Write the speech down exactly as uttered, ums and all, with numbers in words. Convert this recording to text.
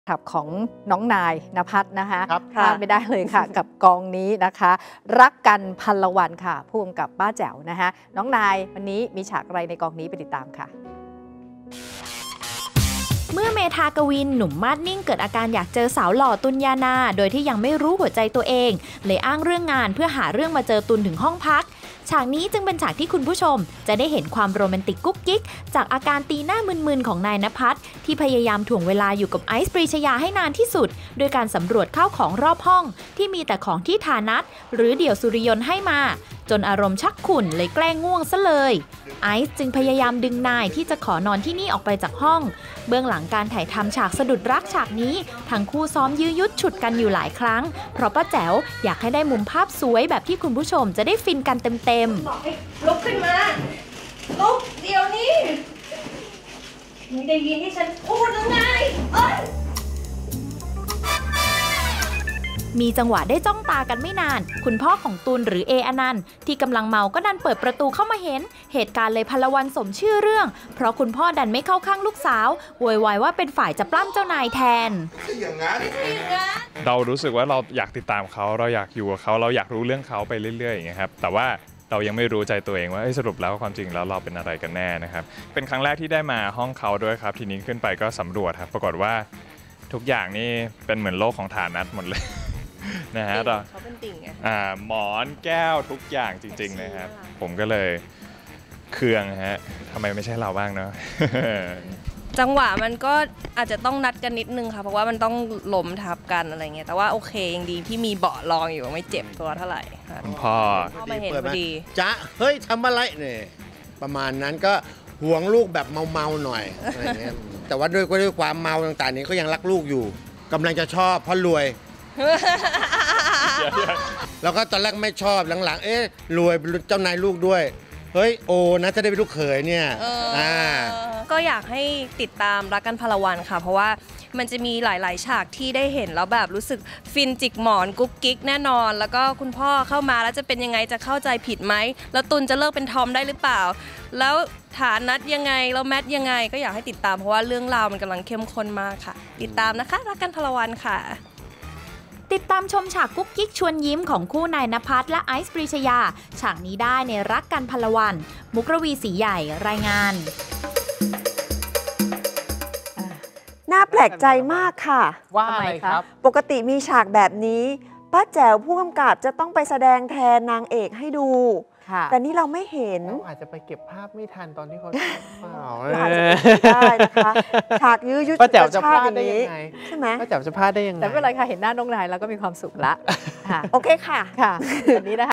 ขับของน้องนายณภัทรนะคะพลาดไม่ได้เลยค่ะ กับกองนี้นะคะ รักกันพันละวันค่ะผู้กำกับป้าแจ๋วนะคะน้องนายวันนี้มีฉากอะไรในกองนี้ไปติดตามค่ะเมื่อเมธากวินหนุ่มมาดนิ่งเกิดอาการอยากเจอสาวหล่อตุลยานาโดยที่ยังไม่รู้หัวใจตัวเองเลยอ้างเรื่องงานเพื่อหาเรื่องมาเจอตุลถึงห้องพักฉากนี้จึงเป็นฉากที่คุณผู้ชมจะได้เห็นความโรแมนติกกุ๊กกิ๊กจากอาการตีหน้ามึนๆของนายณภัทรที่พยายามถ่วงเวลาอยู่กับไอซ์ปรีชยาให้นานที่สุดโดยการสำรวจเข้าของรอบห้องที่มีแต่ของที่ฐานัทหรือเดี่ยวสุริยนต์ให้มาจนอารมณ์ชักขุ่นเลยแกล้งง่วงซะเลยไอซ์จึงพยายามดึงนายที่จะขอนอนที่นี่ออกไปจากห้องเบื้องหลังการถ่ายทำฉากสะดุดรักฉากนี้ทั้งคู่ซ้อมยื้อยุดฉุดกันอยู่หลายครั้งเพราะป้าแจ๋วอยากให้ได้มุมภาพสวยแบบที่คุณผู้ชมจะได้ฟินกันเต็มๆบอกให้ลุกขึ้นมาลุกเดี๋ยวนี้ไม่ได้ยินที่ฉันพูดหรือไงเอ้ยมีจังหวะได้จ้องตากันไม่นานคุณพ่อของตูนหรือเออนันต์ที่กำลังเมาก็ดันเปิดประตูเข้ามาเห็นเหตุการณ์เลยพลวันสมชื่อเรื่องเพราะคุณพ่อดันไม่เข้าข้างลูกสาวโวยวายว่าเป็นฝ่ายจะปล้ำเจ้านายแทนอย่างนั้นเรารู้สึกว่าเราอยากติดตามเขาเราอยากอยู่กับเขาเราอยากรู้เรื่องเขาไปเรื่อยๆอย่างเงี้ยครับแต่ว่าเรายังไม่รู้ใจตัวเองว่าสรุปแล้วความจริงแล้วเราเป็นอะไรกันแน่นะครับเป็นครั้งแรกที่ได้มาห้องเขาด้วยครับทีนี้ขึ้นไปก็สำรวจครับปรากฏว่าทุกอย่างนี่เป็นเหมือนโลกของฐานัทหมดเลยนะฮะเราเขาเป็นติ่งไงหมอนแก้วทุกอย่างจริงๆนะครับผมก็เลยเคืองฮะทำไมไม่ใช่เราบ้างเนาะจังหวะมันก็อาจจะต้องนัดกันนิดนึงค่ะเพราะว่ามันต้องล้มทับกันอะไรเงี้ยแต่ว่าโอเคยังดีที่มีเบาะรองอยู่ไม่เจ็บตัวเท่าไหร่คุณพ่อมาเห็นพอดีจ๊ะเฮ้ยทำอะไรเนี่ยประมาณนั้นก็ห่วงลูกแบบเมาๆหน่อยอะไรเงี้ยแต่ว่าด้วยด้วยความเมาต่างๆนี้ก็ยังรักลูกอยู่กำลังจะชอบเพราะรวยแล้วก็ตอนแรกไม่ชอบหลังๆเอ๊ะรวยเป็นเจ้านายลูกด้วยเฮ้ยโอนะจะได้เป็นลูกเขยเนี่ยอ่าก็อยากให้ติดตามรักกันพลวันค่ะเพราะว่ามันจะมีหลายๆฉากที่ได้เห็นแล้วแบบรู้สึกฟินจิกหมอนกุ๊กกิ๊กแน่นอนแล้วก็คุณพ่อเข้ามาแล้วจะเป็นยังไงจะเข้าใจผิดไหมแล้วตุลจะเลิกเป็นทอมได้หรือเปล่าแล้วฐานัทยังไงแล้วแมทยังไงก็อยากให้ติดตามเพราะว่าเรื่องราวมันกำลังเข้มข้นมากค่ะติดตามนะคะรักกันพลวันค่ะติดตามชมฉากกุ๊กกิ๊กชวนยิ้มของคู่นายณภัทรและไอซ์ปรีชยาฉากนี้ได้ในรักกันพลวันมุกรวีศรีใหญ่รายงานน่าแปลกใจมากค่ะว่าอะไรครับปกติมีฉากแบบนี้ป้าแจ๋วผู้กำกับจะต้องไปแสดงแทนนางเอกให้ดูแต่นี่เราไม่เห็นอาจจะไปเก็บภาพไม่ทันตอนที่เขาเปล่าอาจจะได้นะคะฉากยื้อยุดป้าแจ๋วจะพลาดได้ยังไงใช่ไหมป้าแจ๋วจะพลาดได้ยังไงแต่ไม่เป็นไรค่ะเห็นหน้าน้องนายแล้วก็มีความสุขละโอเคค่ะค่ะวันนี้นะคะ